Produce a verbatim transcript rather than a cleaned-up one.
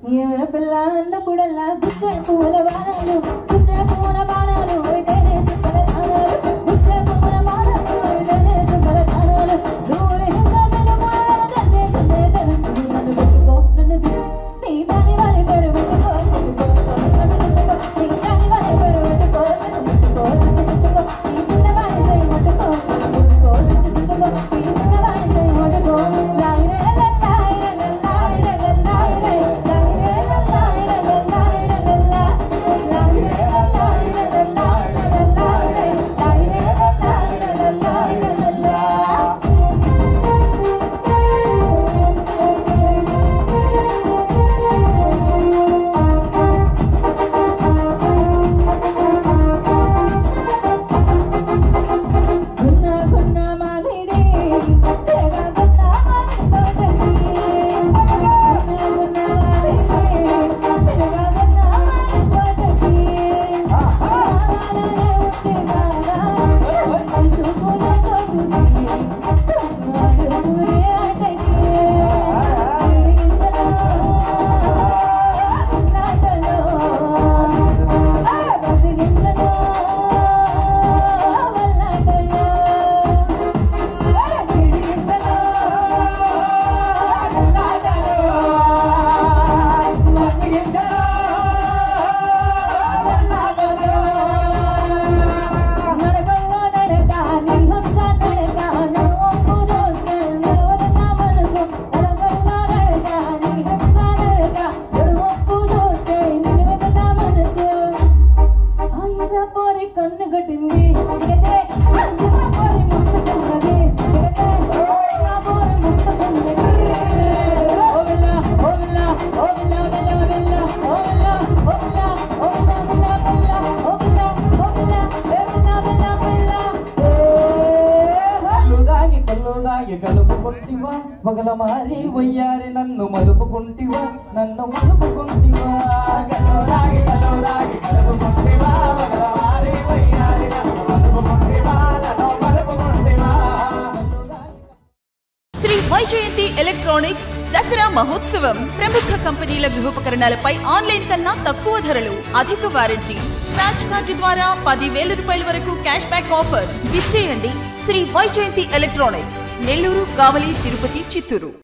ఏమే పిల్ల అన్నప్పుడల్లా గుచ్చే పూల బాణాలు గుచ్చే పూల బాణాలు అయితేనే సుఖల దానాలు గుచ్చే పూల బాణాలు అయితేనే సుఖల దానాలు నువ్వు హింసల మూడలు తెచ్చే కుందే తలంటు నన్ను గుర్తుకో నన్ను నీ దాని వారి పేరు పెట్టుకో నన్ను గుర్తుకో నీ దాని వారి పేరు పెట్టుకో నన్ను గుర్తుకో చుట్టుకో ఈ చిన్నవాడి సై ముట్టుకో గుర్తుకో చుట్టుకో ఈ చిన్నవాడి సై ముట్టుకో లాయిరే కన్ను గట్టింది కలుపుకుంటివా పగల మారి వయ్యారి నన్ను మలుపుకుంటివా నన్ను మలుపుకుంటివా గలోరాగి గలోరాగి కలుపుకుంటివా పగల మారి వయ్యారి నన్ను మలుపుకుంటివా నన్ను మలుపుకుంటివా. శ్రీ వైజయంతి ఎలక్ట్రానిక్స్ దసరా మహోత్సవం ప్రముఖ కంపెనీల గృహోపకరణాలపై ఆన్లైన్ కన్నా తక్కువ ధరలు, అధిక వారంటీ, స్క్రాచ్ కార్డు ద్వారా పది వేల రూపాయల వరకు క్యాష్ బ్యాక్ ఆఫర్. విచ్చేయండి శ్రీ వైజయంతి ఎలక్ట్రానిక్స్, నెల్లూరు, కావలి, తిరుపతి, చిత్తూరు.